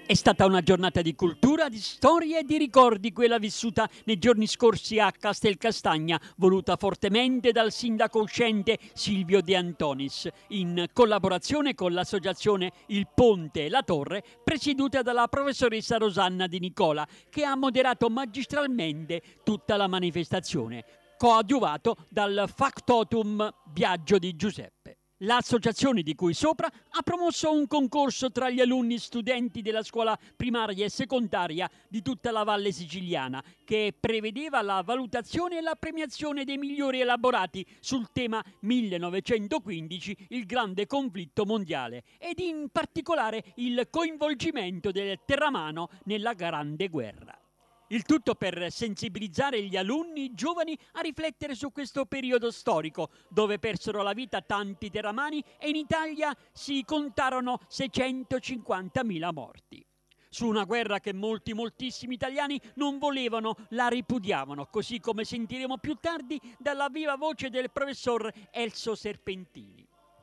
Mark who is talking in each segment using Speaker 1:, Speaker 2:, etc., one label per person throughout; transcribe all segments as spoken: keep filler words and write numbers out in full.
Speaker 1: È stata una giornata di cultura, di storia e di ricordi quella vissuta nei giorni scorsi a Castelcastagna, voluta fortemente dal sindaco uscente Silvio De Antonis, in collaborazione con l'associazione Il Ponte e la Torre, presieduta dalla professoressa Rosanna Di Nicola, che ha moderato magistralmente tutta la manifestazione, coadiuvato dal factotum Viaggio di Giuseppe. L'associazione di cui sopra ha promosso un concorso tra gli alunni studenti della scuola primaria e secondaria di tutta la Valle Siciliana, che prevedeva la valutazione e la premiazione dei migliori elaborati sul tema millenovecentoquindici, il grande conflitto mondiale, ed in particolare il coinvolgimento del terramano nella Grande Guerra. Il tutto per sensibilizzare gli alunni giovani a riflettere su questo periodo storico, dove persero la vita tanti terramani e in Italia si contarono seicentocinquantamila morti. Su una guerra che molti, moltissimi italiani non volevano, la ripudiavano, così come sentiremo più tardi dalla viva voce del professor Elso Serpentini.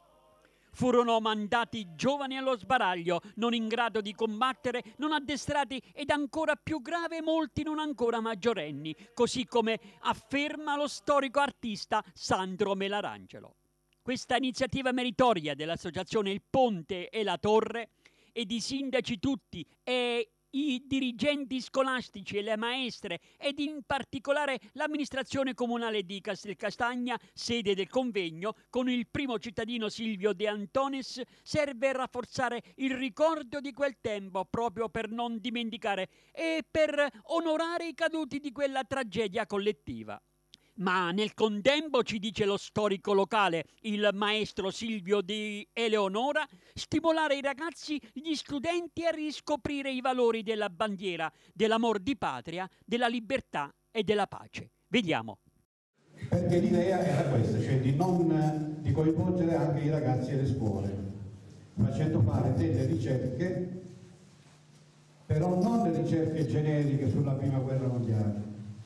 Speaker 1: Furono mandati giovani allo sbaraglio, non in grado di combattere, non addestrati ed ancora più grave molti non ancora maggiorenni, così come afferma lo storico artista Sandro Melarangelo. Questa iniziativa meritoria dell'associazione Il Ponte e la Torre e di sindaci tutti e i dirigenti scolastici e le maestre ed in particolare l'amministrazione comunale di Castelcastagna, sede del convegno, con il primo cittadino Silvio De Antonis, serve a rafforzare il ricordo di quel tempo proprio per non dimenticare e per onorare i caduti di quella tragedia collettiva. Ma nel contempo, ci dice lo storico locale, il maestro Silvio Di Eleonora, stimolare i ragazzi, gli studenti a riscoprire i valori della bandiera, dell'amor di patria, della libertà e della pace. Vediamo.
Speaker 2: Perché l'idea era questa, cioè di, non, di coinvolgere anche i ragazzi e le scuole, facendo fare delle ricerche, però non le ricerche generiche sulla prima guerra mondiale,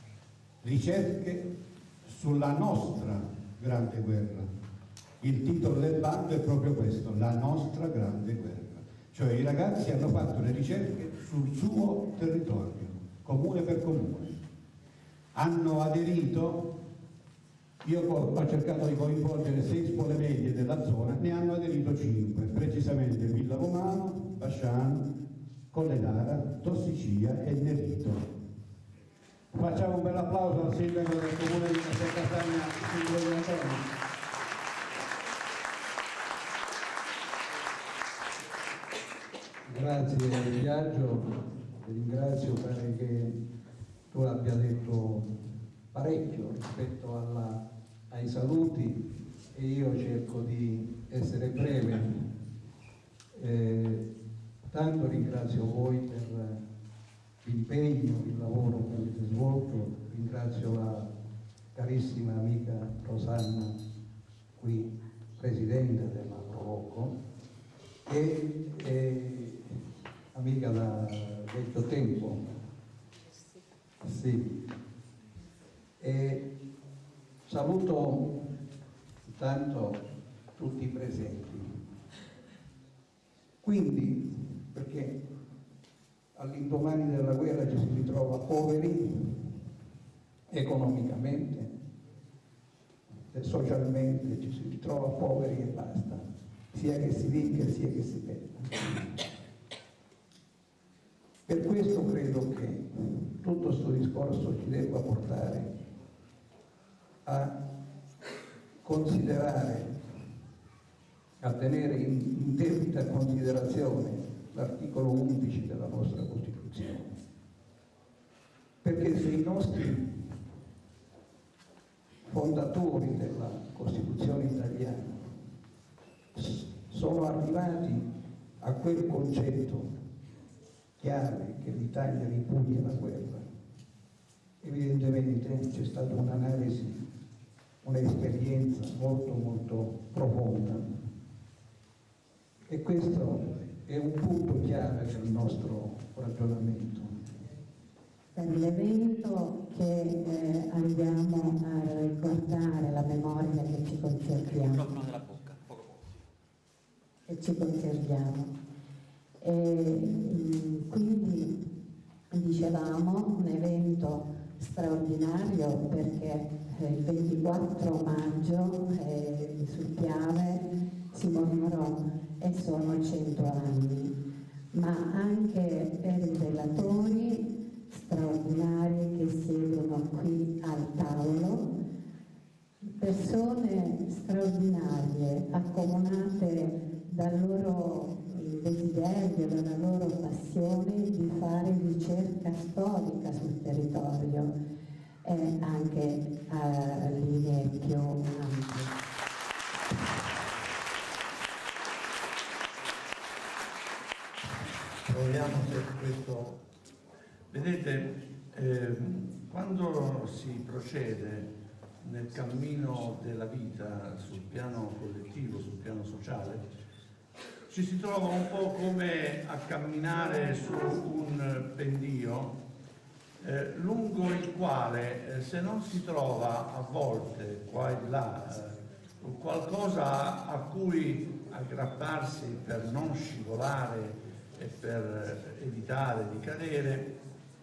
Speaker 2: ricerche sulla nostra grande guerra. Il titolo del bando è proprio questo, la nostra grande guerra. Cioè i ragazzi hanno fatto le ricerche sul suo territorio, comune per comune. Hanno aderito, io ho cercato di coinvolgere sei scuole medie della zona, ne hanno aderito cinque, precisamente Villa Romano, Basciano, Colledara, Tossicia e Nerito. Facciamo un bel applauso al sindaco del comune di Castelcastagna, Silvio De Antonis.
Speaker 3: Grazie Viaggio, ti ringrazio, pare che tu abbia detto parecchio rispetto alla, ai saluti e io cerco di essere breve. Eh, tanto ringrazio voi per l'impegno, il lavoro che avete svolto, ringrazio la carissima amica Rosanna, qui presidente della Proloco, e, e amica da vecchio tempo. Sì. E saluto tanto tutti i presenti. Quindi, perché all'indomani della guerra ci si ritrova poveri economicamente e socialmente, ci si ritrova poveri e basta, sia che si vinca sia che si perda. Per questo credo che tutto questo discorso ci debba portare a considerare, a tenere in, in debita considerazione l'articolo undici della nostra Costituzione, perché se i nostri fondatori della Costituzione italiana sono arrivati a quel concetto chiave che l'Italia ripudia la guerra, evidentemente c'è stata un'analisi, un'esperienza molto molto profonda e questo è un punto chiave del nostro ragionamento.
Speaker 4: Per l'evento che eh, andiamo a ricordare, la memoria che ci conserviamo, che ci conserviamo. E, mh, quindi dicevamo un evento straordinario perché eh, il ventiquattro maggio eh, sul Piave si commemorò e sono cento anni, ma anche per i relatori straordinari che siedono qui al tavolo, persone straordinarie accomunate dal loro desiderio, dalla loro passione di fare ricerca storica sul territorio e anche a linee più ampie.
Speaker 5: Proviamo se questo. Vedete, eh, quando si procede nel cammino della vita sul piano collettivo, sul piano sociale, ci si trova un po' come a camminare su un pendio eh, lungo il quale eh, se non si trova a volte qua e là eh, qualcosa a cui aggrapparsi per non scivolare e per evitare di cadere,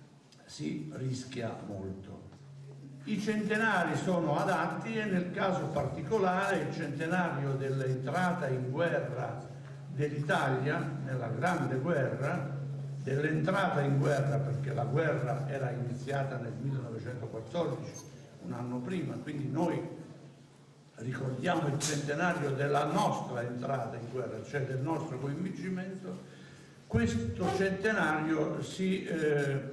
Speaker 5: si rischia molto. I centenari sono adatti e nel caso particolare il centenario dell'entrata in guerra dell'Italia, nella Grande Guerra, dell'entrata in guerra, perché la guerra era iniziata nel millenovecentoquattordici, un anno prima, quindi noi ricordiamo il centenario della nostra entrata in guerra, cioè del nostro coinvolgimento. Questo centenario si eh,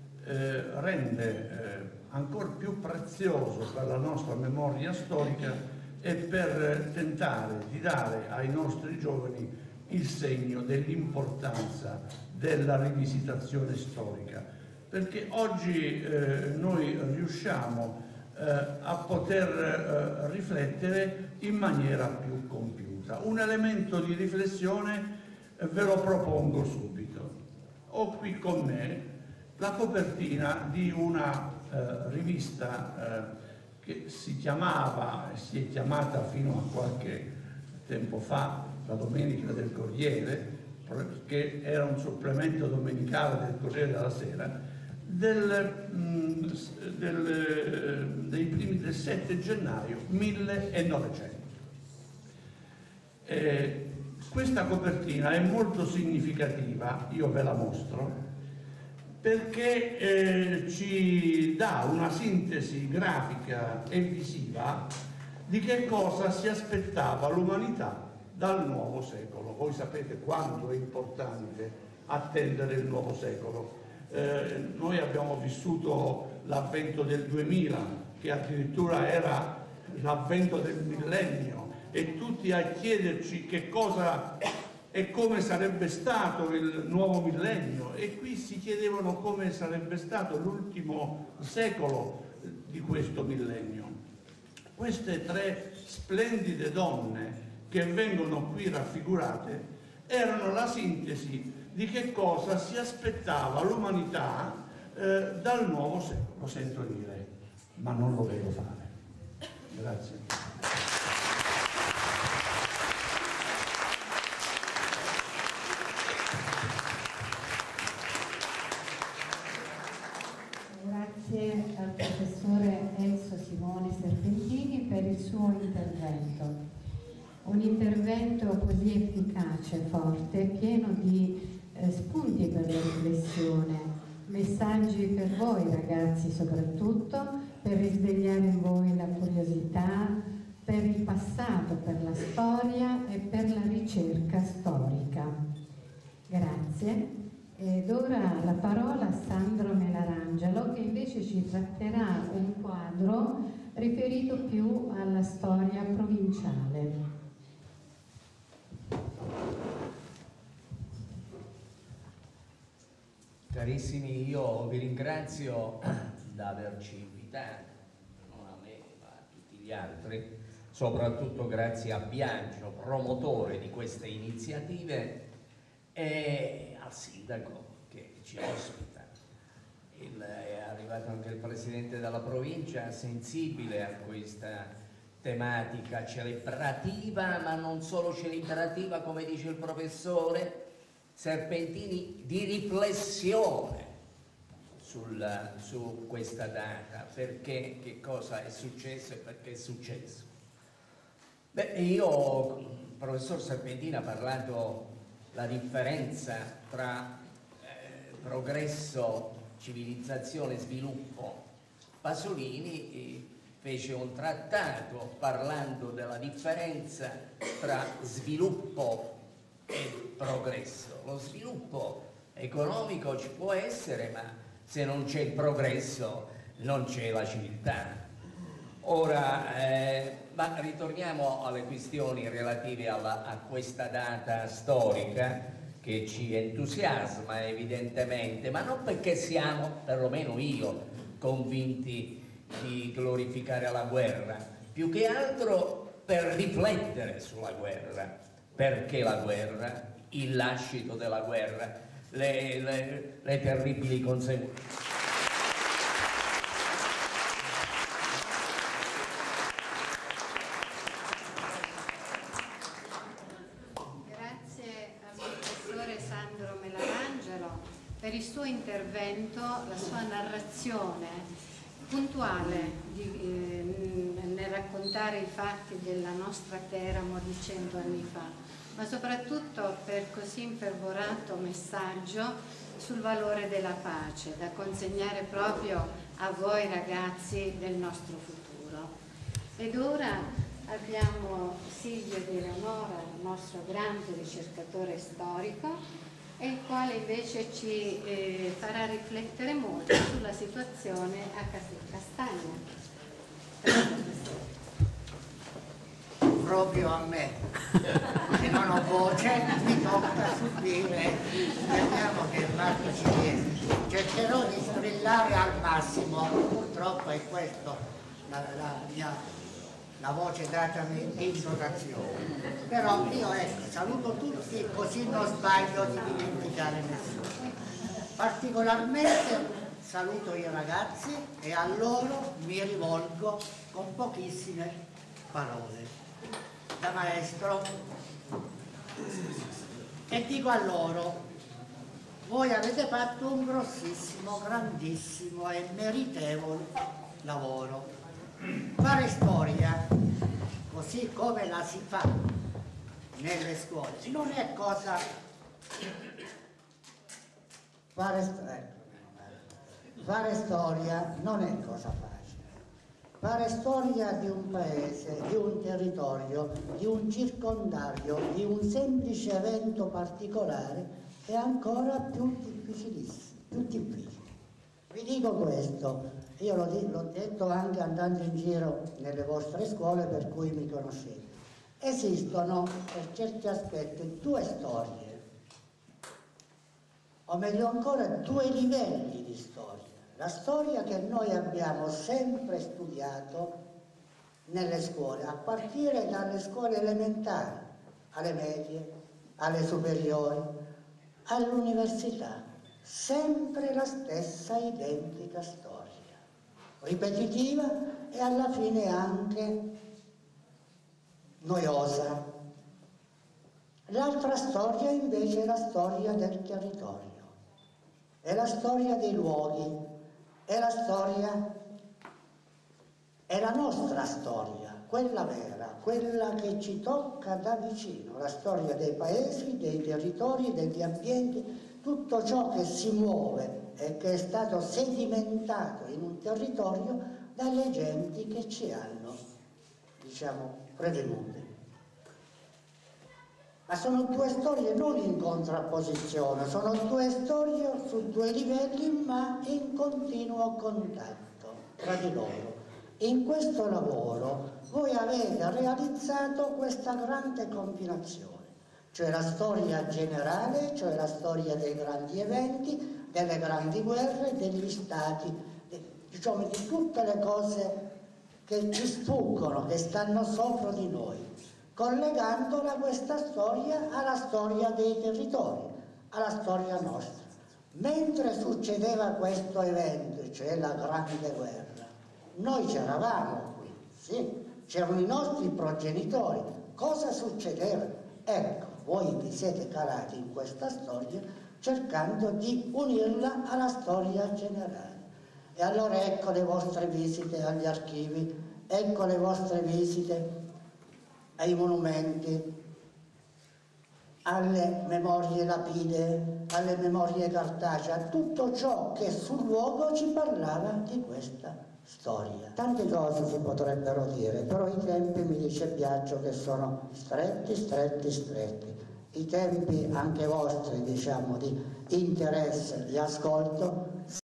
Speaker 5: eh, rende eh, ancora più prezioso per la nostra memoria storica e per tentare di dare ai nostri giovani il segno dell'importanza della rivisitazione storica, perché oggi eh, noi riusciamo eh, a poter eh, riflettere in maniera più compiuta. Un elemento di riflessione eh, ve lo propongo subito. Ho qui con me la copertina di una eh, rivista eh, che si chiamava, si è chiamata fino a qualche tempo fa la Domenica del Corriere, che era un supplemento domenicale del Corriere della Sera, del, mh, del, dei primi del sette gennaio millenovecento. Eh, questa copertina è molto significativa, io ve la mostro, perché eh, ci dà una sintesi grafica e visiva di che cosa si aspettava l'umanità dal nuovo secolo. Voi sapete quanto è importante attendere il nuovo secolo. Eh, noi abbiamo vissuto l'avvento del duemila, che addirittura era l'avvento del millennio, e tutti a chiederci che cosa e come sarebbe stato il nuovo millennio, e qui si chiedevano come sarebbe stato l'ultimo secolo di questo millennio. Queste tre splendide donne che vengono qui raffigurate erano la sintesi di che cosa si aspettava l'umanità eh, dal nuovo secolo. Lo sento dire, ma non lo vedo fare. Grazie.
Speaker 4: Grazie al professore Enzo Simone Serpentini per il suo intervento. Un intervento così efficace, forte, pieno di eh, spunti per la riflessione, messaggi per voi ragazzi soprattutto, per risvegliare in voi la curiosità per il passato, per la storia e per la ricerca storica. Grazie. Ed ora la parola a Sandro Melarangelo, che invece ci tratterà un quadro riferito più alla storia provinciale.
Speaker 6: Carissimi, io vi ringrazio da averci invitato, non a me ma a tutti gli altri, soprattutto grazie a Biagio, promotore di queste iniziative, e al sindaco che ci ospita. Il, è arrivato anche il presidente della provincia, sensibile a questa tematica celebrativa, ma non solo celebrativa, come dice il professore, serpentini di riflessione sul, su questa data, perché che cosa è successo e perché è successo. Beh, io, il professor Serpentini ha parlato la differenza tra eh, progresso, civilizzazione e sviluppo. Pasolini eh, fece un trattato parlando della differenza tra sviluppo e progresso. Lo sviluppo economico ci può essere, ma se non c'è il progresso non c'è la civiltà. Ora, eh, ma ritorniamo alle questioni relative alla, a questa data storica che ci entusiasma evidentemente, ma non perché siamo, perlomeno io, convinti di glorificare la guerra, più che altro per riflettere sulla guerra. Perché la guerra, il lascito della guerra, le, le, le terribili conseguenze.
Speaker 4: Grazie al professore Sandro Melarangelo per il suo intervento, la sua narrazione puntuale di, eh, nel raccontare i fatti della nostra Teramo di cento anni fa, ma soprattutto per così infervorato messaggio sul valore della pace da consegnare proprio a voi ragazzi del nostro futuro. Ed ora abbiamo Silvio De Leonora, il nostro grande ricercatore storico, e il quale invece ci eh, farà riflettere molto sulla situazione a Castelcastagna.
Speaker 7: Proprio a me, che non ho voce, mi tocca subire. Speriamo che Marco ci riesca. Cercherò di strillare al massimo, purtroppo è questo la, la mia la voce datami in dotazione. Però io ecco, saluto tutti così non sbaglio di dimenticare nessuno. Particolarmente saluto i ragazzi e a loro mi rivolgo con pochissime parole da maestro e dico a loro: voi avete fatto un grossissimo, grandissimo e meritevole lavoro. Fare storia così come la si fa nelle scuole non è cosa fare, fare storia non è cosa facile. Fare storia di un paese, di un territorio, di un circondario, di un semplice evento particolare è ancora più difficilissimo, più difficile. Vi dico questo, io l'ho detto anche andando in giro nelle vostre scuole, per cui mi conoscete. Esistono per certi aspetti due storie, o meglio ancora due livelli di storia. La storia che noi abbiamo sempre studiato nelle scuole, a partire dalle scuole elementari, alle medie, alle superiori, all'università. Sempre la stessa identica storia, ripetitiva e alla fine anche noiosa. L'altra storia invece è la storia del territorio, è la storia dei luoghi, è la storia, è la nostra storia, quella vera, quella che ci tocca da vicino, la storia dei paesi, dei territori, degli ambienti, tutto ciò che si muove e che è stato sedimentato in un territorio dalle genti che ci hanno, diciamo, prevenuti. Ma sono due storie non in contrapposizione, sono due storie su due livelli ma in continuo contatto tra di loro. In questo lavoro voi avete realizzato questa grande combinazione, cioè la storia generale, cioè la storia dei grandi eventi, delle grandi guerre, degli stati, diciamo di tutte le cose che ci sfuggono, che stanno sopra di noi, collegandola questa storia alla storia dei territori, alla storia nostra. Mentre succedeva questo evento, cioè la grande guerra, noi c'eravamo qui, sì, c'erano i nostri progenitori. Cosa succedeva? Ecco, voi vi siete calati in questa storia cercando di unirla alla storia generale. E allora ecco le vostre visite agli archivi, ecco le vostre visite ai monumenti, alle memorie lapidee, alle memorie cartacee, a tutto ciò che sul luogo ci parlava di questa storia. Tante cose si potrebbero dire, però i tempi, mi dice Biagio, che sono stretti, stretti, stretti. I tempi anche vostri, diciamo, di interesse, di ascolto,